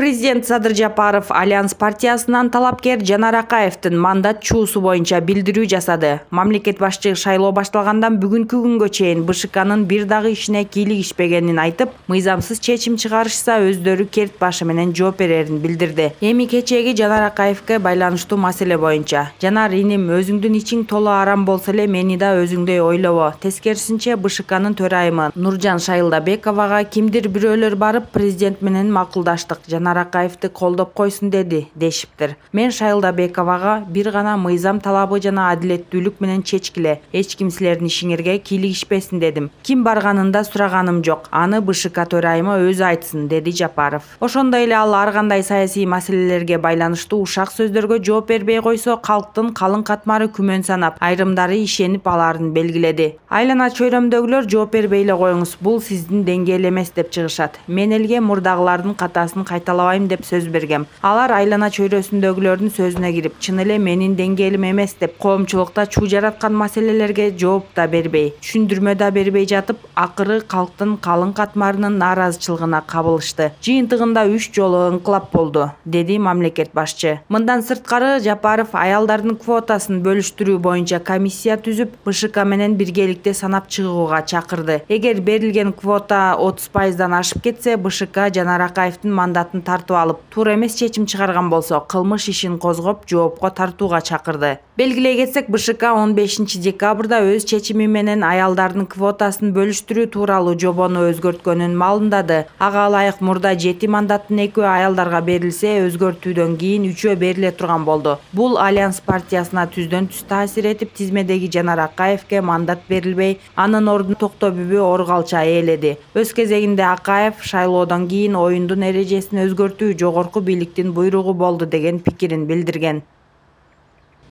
Президент Садыр Жапаров Альянс партиясынан талапкер Жанар Акаевдин мандат чуусу боюнча билдирүү жасады. Мамлекет башчы шайлоо башталгандан бүгүнкү күнгө чейин БШКнын бир дагы ишине кийлигишпегенин айтып, мыйзамсыз чечим чыгарышса өздөрү керт башы менен жооп берерин билдирди. Эми кечеги Жанар Акаевге байланыштуу маселе боюнча: Жанар иним, өзүңдүн ичиң толо арам болсо эле мени да өзүңдөй ойлобо. Тескерисинче БШКнын төрайымы Нуржан Шайылдабековага кимдир бирөөлөр барып президент менен макулдаштык, Жанар Акаевди колдоп койсун дешиптир. Мен Шайылдабековага бир гана мыйзам талабы жана адилеттүүлүк менен чечкиле, эч ким силердин ишиңерге кийлигишпесин дедим. Ким барганында сураганым жок, аны БШК төрайымы өзү айтсын, деди Жапаров. Ошондой эле ал ар кандай саясий маселелерге байланыштуу ушак сөздөргө жооп бербей койсо, калктын калың катмары күмөн санап, айрымдары ишенип аларын белгиледи. Айлана чөйрөмдөгүлөр жооп бербей эле коюңуз, бул сиздин деңгээл эмес деп чыгышат. Мен элге мурдагылардын катасын кайталабайм деп сөз бергем. Алар айлана чөйрөсүндөгүлөрдүн сөзүнө кирип, чын эле менин деңгээлим эмес деп коомчулукта чуу жараткан маселелерге жооп да бербей, түшүндүрмө да бербей жатып, акыры калктын калың катмарынын нааразычылыгына кабылышты. Жыйынтыгында 3 жолу ыңкылап болду, деди мамлекет башчы. Мындан сырткары Жапаров аялдардын квотасын бөлүштүрүү боюнча комиссия түзүп, БШК менен биргеликте санап чыгууга чакырды. Эгер берилген квота 30%дан ашып кетсе, БШК Жанар Акаевдин мандатын тартып алып, туура эмес чечим чыгарган болсо, кылмыш ишин козгоп, жоопко тартууга чакырды. Белгилей кетсек, БШК 15 декабрда өз чечими менен аялдардын квотасын бөлүштүрүү тууралуу жобону өзгөрткөнүн маалымдады. Ага ылайык мурда 7 мандаттын 2-өө аялдарга берилсе, өзгөртүүдөн кийин 3-өө бериле турган болду. Бул Альянс партиясына түздөн түз таасир этип, тизмедеги Жанар Акаевге мандат берилбей, анын ордуна Токтогүбү Оргалча ээледи. Өз кезегинде Акаев шайлоодон кийин оюндун эрежесин өзгөртүү жогорку бийликтин буйругу болду деген пикирин билдирген.